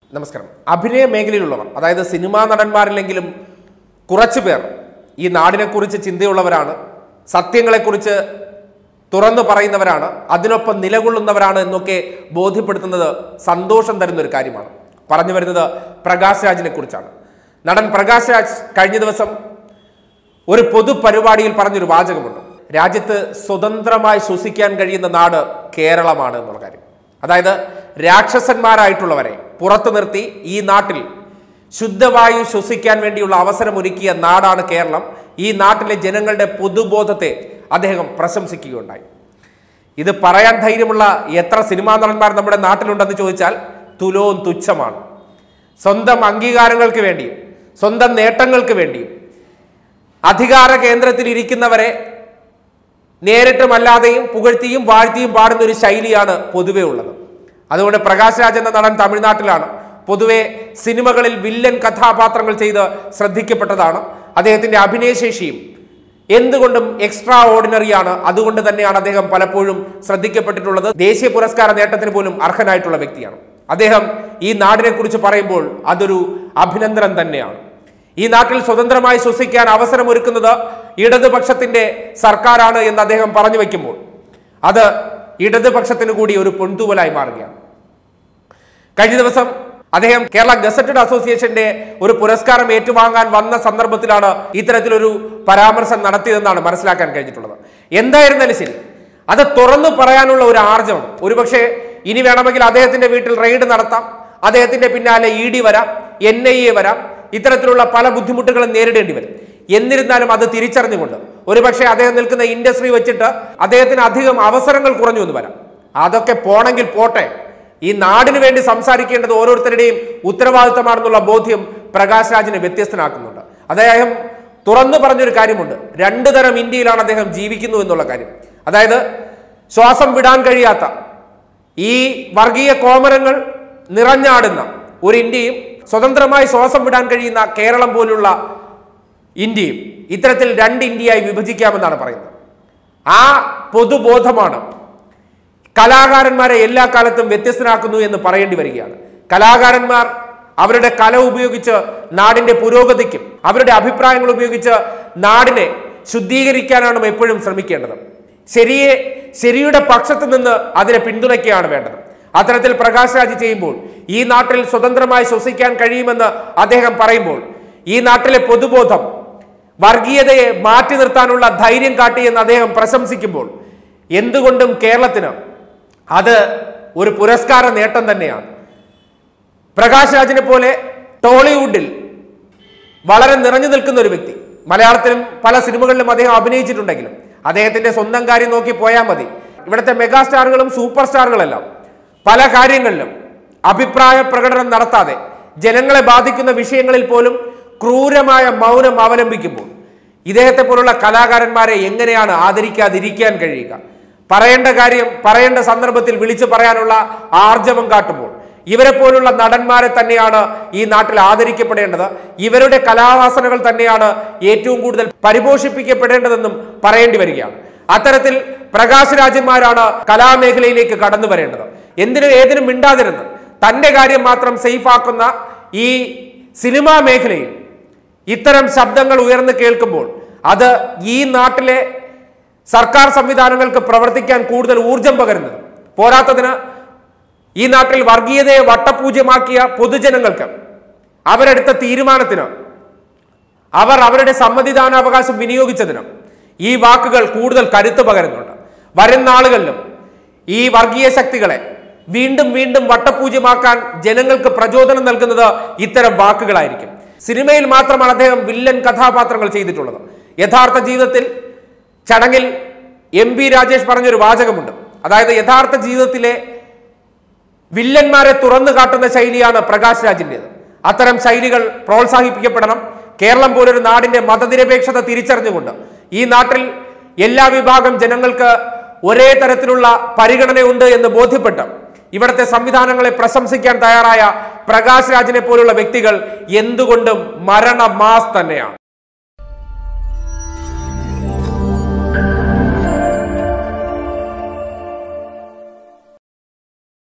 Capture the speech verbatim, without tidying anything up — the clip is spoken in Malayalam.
നമസ്കാരം. അഭിനയ മേഖലയിലുള്ളവർ, അതായത് സിനിമാ നടന്മാരിലെങ്കിലും കുറച്ചു പേർ ഈ നാടിനെക്കുറിച്ച് ചിന്തയുള്ളവരാണ്, സത്യങ്ങളെക്കുറിച്ച് തുറന്നു പറയുന്നവരാണ്, അതിനൊപ്പം നിലകൊള്ളുന്നവരാണ് എന്നൊക്കെ ബോധ്യപ്പെടുത്തുന്നത് സന്തോഷം തരുന്നൊരു കാര്യമാണ്. പറഞ്ഞു വരുന്നത് പ്രകാശ് രാജിനെ കുറിച്ചാണ്. നടൻ പ്രകാശ് രാജ് കഴിഞ്ഞ ദിവസം ഒരു പൊതുപരിപാടിയിൽ പറഞ്ഞൊരു വാചകമുണ്ട്. രാജ്യത്ത് സ്വതന്ത്രമായി ശ്വസിക്കാൻ കഴിയുന്ന നാട് കേരളമാണ് എന്നുള്ള കാര്യം. അതായത് രാക്ഷസന്മാരായിട്ടുള്ളവരെ പുറത്തു നിർത്തി ഈ നാട്ടിൽ ശുദ്ധവായു ശ്വസിക്കാൻ വേണ്ടിയുള്ള അവസരമൊരുക്കിയ നാടാണ് കേരളം. ഈ നാട്ടിലെ ജനങ്ങളുടെ പൊതുബോധത്തെ അദ്ദേഹം പ്രശംസിക്കുകയുണ്ടായി. ഇത് പറയാൻ ധൈര്യമുള്ള എത്ര സിനിമാ നടന്മാർ നമ്മുടെ നാട്ടിലുണ്ടെന്ന് ചോദിച്ചാൽ തുലോം തുച്ഛമാണ്. സ്വന്തം അംഗീകാരങ്ങൾക്ക് വേണ്ടിയും സ്വന്തം നേട്ടങ്ങൾക്ക് വേണ്ടിയും അധികാര കേന്ദ്രത്തിൽ ഇരിക്കുന്നവരെ നേരിട്ടുമല്ലാതെയും പുകഴ്ത്തിയും വാഴ്ത്തിയും പാടുന്ന ഒരു ശൈലിയാണ് പൊതുവെ ഉള്ളത്. അതുകൊണ്ട് പ്രകാശ് രാജ് എന്ന നടൻ തമിഴ്നാട്ടിലാണ്. പൊതുവെ സിനിമകളിൽ വില്ലൻ കഥാപാത്രങ്ങൾ ചെയ്ത് ശ്രദ്ധിക്കപ്പെട്ടതാണ്. അദ്ദേഹത്തിന്റെ അഭിനയശേഷിയും എന്തുകൊണ്ടും എക്സ്ട്രാ ഓർഡിനറിയാണ്. അതുകൊണ്ട് തന്നെയാണ് അദ്ദേഹം പലപ്പോഴും ശ്രദ്ധിക്കപ്പെട്ടിട്ടുള്ളത്. ദേശീയ പുരസ്കാര നേട്ടത്തിന് പോലും അർഹനായിട്ടുള്ള വ്യക്തിയാണ് അദ്ദേഹം. ഈ നാടിനെ കുറിച്ച് പറയുമ്പോൾ അതൊരു അഭിനന്ദനം തന്നെയാണ്. ഈ നാട്ടിൽ സ്വതന്ത്രമായി ശ്വസിക്കാൻ അവസരമൊരുക്കുന്നത് ഇടതുപക്ഷത്തിന്റെ സർക്കാരാണ് എന്ന് അദ്ദേഹം പറഞ്ഞു വയ്ക്കുമ്പോൾ അത് ഇടതുപക്ഷത്തിന് കൂടി ഒരു പൊൻതൂവലായി മാറുകയാണ്. കഴിഞ്ഞ ദിവസം അദ്ദേഹം കേരള ഗസറ്റഡ് അസോസിയേഷന്റെ ഒരു പുരസ്കാരം ഏറ്റുവാങ്ങാൻ വന്ന സന്ദർഭത്തിലാണ് ഇത്തരത്തിലൊരു പരാമർശം നടത്തിയതെന്നാണ് മനസ്സിലാക്കാൻ കഴിഞ്ഞിട്ടുള്ളത്. എന്തായിരുന്നാലും ശരി, അത് തുറന്നു പറയാനുള്ള ഒരു ആർജവം, ഒരുപക്ഷെ ഇനി വേണമെങ്കിൽ അദ്ദേഹത്തിന്റെ വീട്ടിൽ റെയ്ഡ് നടത്താം, അദ്ദേഹത്തിന്റെ പിന്നാലെ ഇ ഡി വരാം, എൻ ഐ എ വരാം, ഇത്തരത്തിലുള്ള പല ബുദ്ധിമുട്ടുകളും നേരിടേണ്ടി വരും. എന്നിരുന്നാലും അത് തിരിച്ചറിഞ്ഞുകൊണ്ട് ഒരുപക്ഷെ അദ്ദേഹം നിൽക്കുന്ന ഇൻഡസ്ട്രി വെച്ചിട്ട് അദ്ദേഹത്തിന് അധികം അവസരങ്ങൾ കുറഞ്ഞു എന്ന് വരാം. അതൊക്കെ പോണെങ്കിൽ പോട്ടെ, ഈ നാടിന് വേണ്ടി സംസാരിക്കേണ്ടത് ഓരോരുത്തരുടെയും ഉത്തരവാദിത്തമാണെന്നുള്ള ബോധ്യം പ്രകാശ് രാജിനെ വ്യത്യസ്തനാക്കുന്നുണ്ട്. അദ്ദേഹം തുറന്നു പറഞ്ഞൊരു കാര്യമുണ്ട്. രണ്ടു തരം ഇന്ത്യയിലാണ് അദ്ദേഹം ജീവിക്കുന്നു എന്നുള്ള കാര്യം. അതായത് ശ്വാസം വിടാൻ കഴിയാത്ത ഈ വർഗീയ കോമരങ്ങൾ നിറഞ്ഞാടുന്ന ഒരു ഇന്ത്യയും സ്വതന്ത്രമായി ശ്വാസം വിടാൻ കഴിയുന്ന കേരളം പോലുള്ള ഇന്ത്യയും, ഇത്തരത്തിൽ രണ്ട് ഇന്ത്യയായി വിഭജിക്കാമെന്നാണ് പറയുന്നത്. ആ പൊതുബോധമാണ് കലാകാരന്മാരെ എല്ലാ കാലത്തും വ്യത്യസ്തനാക്കുന്നു എന്ന് പറയേണ്ടി വരികയാണ്. കലാകാരന്മാർ അവരുടെ കല ഉപയോഗിച്ച് നാടിന്റെ പുരോഗതിക്കും അവരുടെ അഭിപ്രായങ്ങൾ ഉപയോഗിച്ച് നാടിനെ ശുദ്ധീകരിക്കാനാണ് എപ്പോഴും ശ്രമിക്കേണ്ടത്. ശരിയെ ശരിയുടെ പക്ഷത്ത് നിന്ന് അതിനെ പിന്തുണയ്ക്കുകയാണ് വേണ്ടത്. അത്തരത്തിൽ പ്രകാശ് രാജ് ചെയ്യുമ്പോൾ, ഈ നാട്ടിൽ സ്വതന്ത്രമായി ശ്വസിക്കാൻ കഴിയുമെന്ന് അദ്ദേഹം പറയുമ്പോൾ, ഈ നാട്ടിലെ പൊതുബോധം വർഗീയതയെ മാറ്റി നിർത്താനുള്ള ധൈര്യം കാട്ടി എന്ന് അദ്ദേഹം പ്രശംസിക്കുമ്പോൾ, എന്തുകൊണ്ടും കേരളത്തിന് അത് ഒരു പുരസ്കാര നേട്ടം തന്നെയാണ്. പ്രകാശ് രാജിനെ പോലെ ടോളിവുഡിൽ വളരെ നിറഞ്ഞു നിൽക്കുന്ന ഒരു വ്യക്തി, മലയാളത്തിലും പല സിനിമകളിലും അദ്ദേഹം അഭിനയിച്ചിട്ടുണ്ടെങ്കിലും അദ്ദേഹത്തിന്റെ സ്വന്തം കാര്യം നോക്കി പോയാൽ മതി. ഇവിടുത്തെ മെഗാസ്റ്റാറുകളും സൂപ്പർ സ്റ്റാറുകളെല്ലാം പല കാര്യങ്ങളിലും അഭിപ്രായ പ്രകടനം നടത്താതെ ജനങ്ങളെ ബാധിക്കുന്ന വിഷയങ്ങളിൽ പോലും ക്രൂരമായ മൗനം അവലംബിക്കുമ്പോൾ ഇദ്ദേഹത്തെ പോലുള്ള കലാകാരന്മാരെ എങ്ങനെയാണ് ആദരിക്കാതിരിക്കാൻ കഴിയുക? പറയേണ്ട കാര്യം പറയേണ്ട സന്ദർഭത്തിൽ വിളിച്ചു പറയാനുള്ള ആർജവം കാട്ടുമ്പോൾ ഇവരെ പോലുള്ള നടന്മാരെ തന്നെയാണ് ഈ നാട്ടിൽ ആദരിക്കപ്പെടേണ്ടത്. ഇവരുടെ കലാവാസനകൾ തന്നെയാണ് ഏറ്റവും കൂടുതൽ പരിപോഷിപ്പിക്കപ്പെടേണ്ടതെന്നും പറയേണ്ടി വരികയാണ്. അത്തരത്തിൽ പ്രകാശ് രാജന്മാരാണ് കലാമേഖലയിലേക്ക് കടന്നു വരേണ്ടത്. എന്തിനും ഏതിനും മിണ്ടാതിരുന്ന് തന്റെ കാര്യം മാത്രം സേഫ് ആക്കുന്ന ഈ സിനിമാ മേഖലയിൽ ഇത്തരം ശബ്ദങ്ങൾ ഉയർന്നു കേൾക്കുമ്പോൾ അത് ഈ നാട്ടിലെ സർക്കാർ സംവിധാനങ്ങൾക്ക് പ്രവർത്തിക്കാൻ കൂടുതൽ ഊർജം പകരുന്നത്. പോരാത്തതിന് ഈ നാട്ടിൽ വർഗീയതയെ വട്ടപൂജ്യമാക്കിയ പൊതുജനങ്ങൾക്ക് അവരെടുത്ത തീരുമാനത്തിന് അവർ അവരുടെ സമ്മതിദാനാവകാശം വിനിയോഗിച്ചതിന് ഈ വാക്കുകൾ കൂടുതൽ കരുത്ത് പകരുന്നുണ്ട്. വരും നാളുകളിലും ഈ വർഗീയ ശക്തികളെ വീണ്ടും വീണ്ടും വട്ടപൂജ്യമാക്കാൻ ജനങ്ങൾക്ക് പ്രചോദനം നൽകുന്നത് ഇത്തരം വാക്കുകളായിരിക്കും. സിനിമയിൽ മാത്രമാണ് അദ്ദേഹം വില്ലൻ കഥാപാത്രങ്ങൾ ചെയ്തിട്ടുള്ളത്. യഥാർത്ഥ ജീവിതത്തിൽ ചടങ്ങിൽ എം പി രാജേഷ് പറഞ്ഞൊരു വാചകമുണ്ട്. അതായത് യഥാർത്ഥ ജീവിതത്തിലെ വില്ലന്മാരെ തുറന്നു കാട്ടുന്ന ശൈലിയാണ് പ്രകാശ് രാജിൻ്റെത്. അത്തരം ശൈലികൾ പ്രോത്സാഹിപ്പിക്കപ്പെടണം. കേരളം പോലൊരു നാടിന്റെ മതനിരപേക്ഷത തിരിച്ചറിഞ്ഞുകൊണ്ട് ഈ നാട്ടിൽ എല്ലാ വിഭാഗം ജനങ്ങൾക്ക് ഒരേ തരത്തിലുള്ള പരിഗണനയുണ്ട് എന്ന് ബോധ്യപ്പെട്ട് ഇവിടുത്തെ സംവിധാനങ്ങളെ പ്രശംസിക്കാൻ തയ്യാറായ പ്രകാശ് രാജിനെ പോലുള്ള വ്യക്തികൾ എന്തുകൊണ്ടും മരണ മാസ് തന്നെയാണ്.